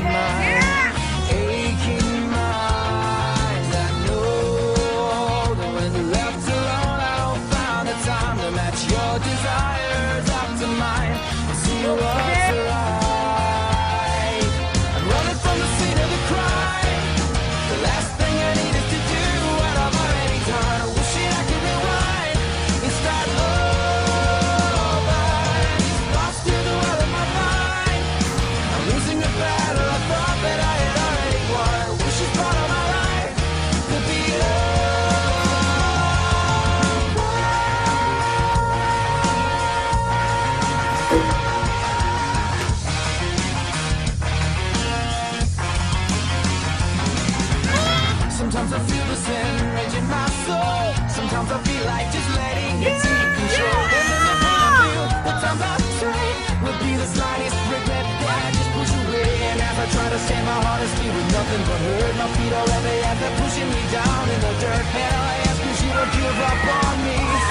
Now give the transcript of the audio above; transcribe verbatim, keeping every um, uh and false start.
mind, aching mind. I know that when you're left alone, I don't find the time to match your desires up to mine. See what's right. I'm running from the scene of the crime. The last thing I need is to do what I've already done. Wishing I could rewind and start over. Lost to the well of my mind. I'm losing the battle I thought that I had already won. Wish is part of my life to be Sometimes I feel the sin rage in my soul. Sometimes I feel like just letting it take control. And then the pain I feel, the times I try will be the slightest regret that I just push away. And as I try to stand, my heart is filled with nothing but hurt. My feet are heavy as they're pushing me down in the dirt. And I ask you to give up on me.